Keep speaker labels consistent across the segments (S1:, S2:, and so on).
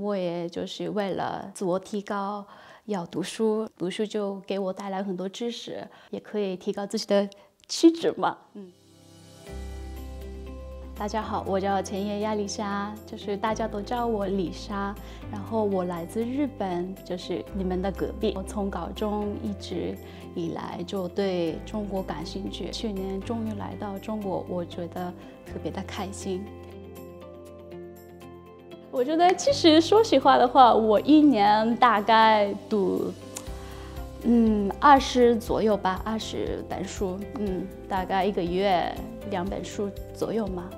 S1: 我也就是为了自我提高，要读书，读书就给我带来很多知识，也可以提高自己的气质嘛。大家好，我叫前野亚里莎，就是大家都叫我李莎。然后我来自日本，就是你们的隔壁。我从高中一直以来就对中国感兴趣，去年终于来到中国，我觉得特别的开心。我觉得其实说实话的话，我一年大概读20左右吧，20本书，大概一个月2本书左右嘛，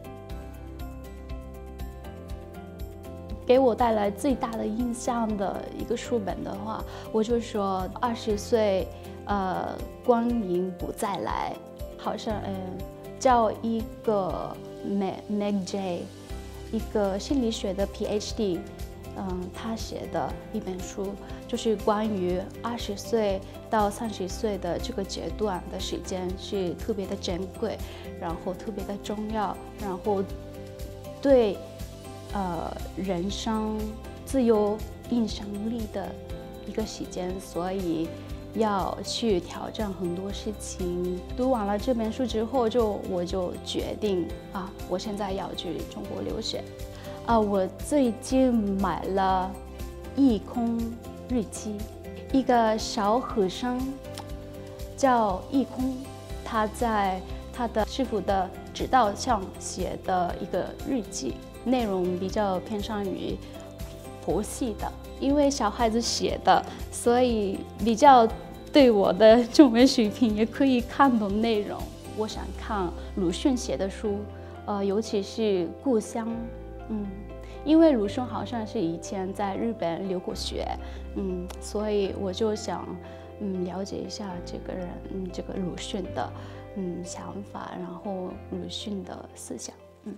S1: 给我带来最大的印象的一个书本的话，我就说20岁，光阴不再来，好像叫一个 Meg J， 一个心理学的 PhD， 他写的一本书，就是关于20岁到30岁的这个阶段的时间是特别的珍贵，然后特别的重要，然后对人生最有影响力的一个时间，所以要去挑战很多事情。读完了这本书之后，我就决定我现在要去中国留学。我最近买了一空日记，一个小和尚叫一空，他在他的师傅的指导上写的一个日记，内容比较偏向于佛系的，因为小孩子写的，所以比较对我的中文水平也可以看懂内容。我想看鲁迅写的书，尤其是故乡，因为鲁迅好像是以前在日本留过学，所以我就想了解一下这个人，这个鲁迅的想法，然后鲁迅的思想。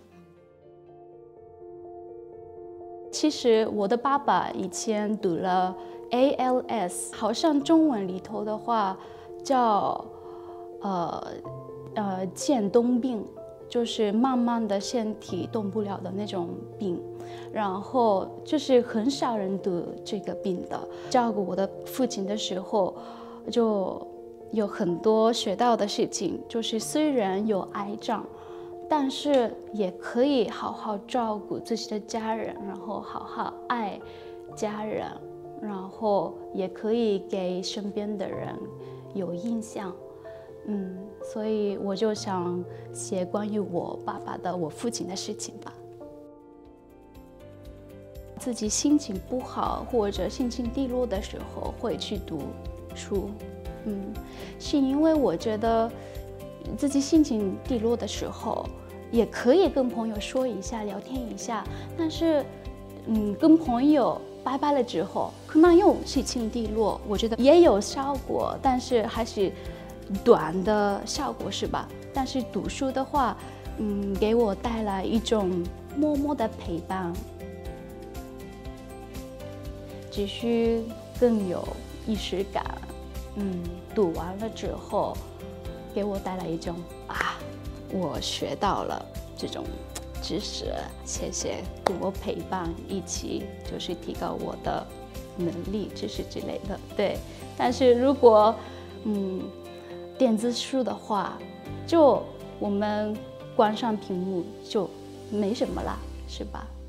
S1: 其实我的爸爸以前读了 ALS， 好像中文里头的话叫渐冻病，就是慢慢的身体动不了的那种病，然后就是很少人得这个病的。照顾我的父亲的时候，就有很多学到的事情，就是虽然有癌症，但是也可以好好照顾自己的家人，然后好好爱家人，然后也可以给身边的人有印象。所以我就想写关于我爸爸的、我父亲的事情吧。自己心情不好或者心情低落的时候，会去读书。是因为我觉得自己心情低落的时候，也可以跟朋友说一下、聊天一下，但是跟朋友拜拜了之后，可能又心情低落，我觉得也有效果，但是还是短的效果，是吧？但是读书的话，给我带来一种默默的陪伴，只是更有仪式感。读完了之后，给我带来一种我学到了这种知识，谢谢跟我陪伴，一起就是提高我的能力、知识之类的。对，但是如果电子书的话，就我们关上屏幕就没什么啦，是吧？